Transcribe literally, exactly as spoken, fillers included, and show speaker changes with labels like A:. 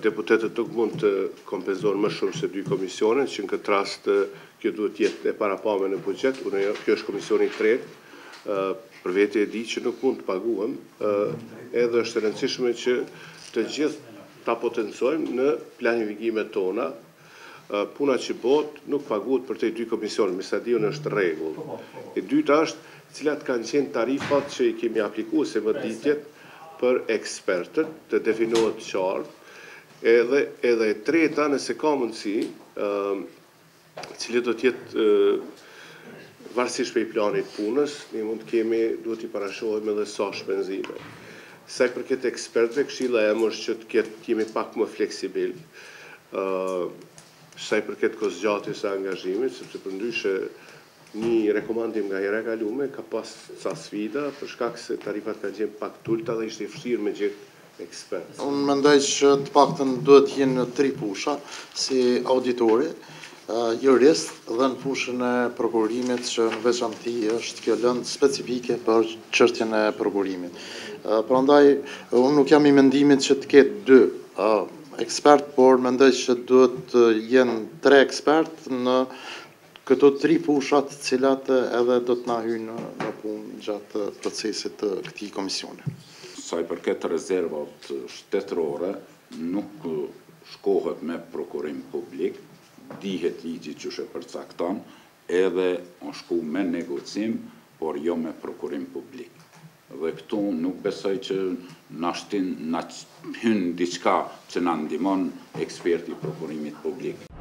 A: Deputetët nuk mund të kompenzohen më shumë se dy komisione, që në këtë rast kjo duhet jetë e parapame në buxhet. Unë kjo është komisioni i tretë, për vete e di që nuk mund të paguhem, edhe është e rëndësishme që të gjithë ta potencojmë në planifikimet tona. Puna që bot nuk paguhet për të dy komisione, me sa di unë është rregull. E dyta është cilat kanë qenë tarifat që i kemi aplikuar se më ditjet për ekspertët, të definohet qartë. Edhe, edhe e treta, nëse ka mundësi, cili do tjetë varësisht për i planit punës, ne mund të kemi, duhet i parashohim edhe sa shpenzime. Sa i përket ekspertëve, këshilla e më është që të ketë jemi pak më fleksibil. Sa i përket kozgjatjes së angazhimit, sepse përndryshe një rekomandim nga hera e kalume ka pas ca sfida, për shkak se tarifat kanë qenë pak tulta dhe ishte i vështirë me gjetë ekspert.
B: Unë mendoj që të paktën duhet jenë në tri fusha, si auditori, jurist dhe në fushën e prokurimit, që në veçanti është kjo lëndë specifike për çështjen e prokurimit. Prandaj, unë nuk jam i mendimit që të ketë dy ekspert, por mendoj që duhet të jenë tre ekspert në këto tri fushat, cilat edhe do të na hyjnë në punë gjatë procesit të këtij komisioni.
C: Sa i përket rezervat shtetërore, nuk shkohet me prokurim publik, dihet ligji që shë përcakton, edhe në shku me negocim, por jo me prokurim publik. Dhe këtu nuk besoj që na shtin, na hyn diçka që na ndihmon eksperti i prokurimit publik.